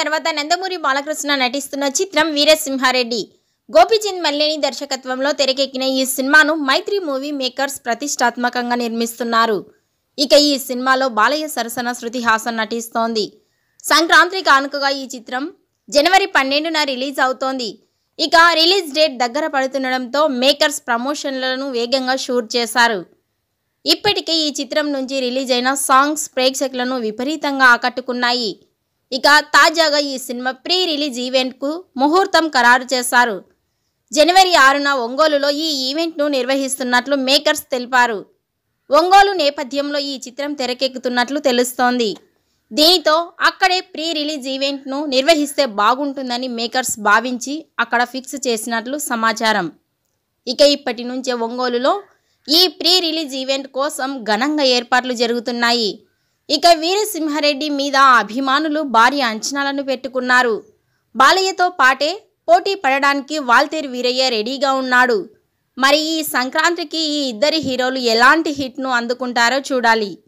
తర్వాత నందమూరి బాలకృష్ణ నటిస్తున్న చిత్రం వీరసింహారెడ్డి. గోపీచంద్ మల్లేని దర్శకత్వంలో తెరకెక్కిన ఈ సినిమాను మైత్రి మూవీ మేకర్స్ ప్రతిష్టాత్మకంగా నిర్మిస్తున్నారు. ఇక ఈ సినిమాలో బాలయ్య సరసన శృతి హాసన్ నటిస్తోంది. సంక్రాంతి కానుకగా ఈ చిత్రం జనవరి 12న రిలీజ్ అవుతోంది. ఇక రిలీజ్ డేట్ దగ్గర పడుతుండడంతో మేకర్స్ ప్రమోషన్లను వేగంగా షూట్ చేశారు. ఇప్పటికే ఈ చిత్రం నుంచి రిలీజ్ అయిన సాంగ్స్ ప్రేక్షకులను విపరీతంగా ఆకట్టుకున్నాయి. ఇక తాజాగా ఈ సినిమా ప్రీ రిలీజ్ ఈవెంట్కు ముహూర్తం ఖరారు చేశారు. జనవరి 6న ఒంగోలులో ఈ ఈవెంట్ను నిర్వహిస్తున్నట్లు మేకర్స్ తెలిపారు. ఒంగోలు నేపథ్యంలో ఈ చిత్రం తెరకెక్కుతున్నట్లు తెలుస్తోంది. దీనితో అక్కడే ప్రీ రిలీజ్ ఈవెంట్ను నిర్వహిస్తే బాగుంటుందని మేకర్స్ భావించి అక్కడ ఫిక్స్ చేసినట్లు సమాచారం. ఇక ఇప్పటి నుంచే ఒంగోలులో ఈ ప్రీ రిలీజ్ ఈవెంట్ కోసం ఘనంగా ఏర్పాట్లు జరుగుతున్నాయి. ఇక వీరసింహారెడ్డి మీద అభిమానులు భారీ అంచనాలను పెట్టుకున్నారు. బాలయ్యతో పాటే పోటీ పడడానికి వాల్తేరు వీరయ్య రెడీగా ఉన్నాడు. మరి ఈ సంక్రాంతికి ఈ ఇద్దరి హీరోలు ఎలాంటి హిట్ను అందుకుంటారో చూడాలి.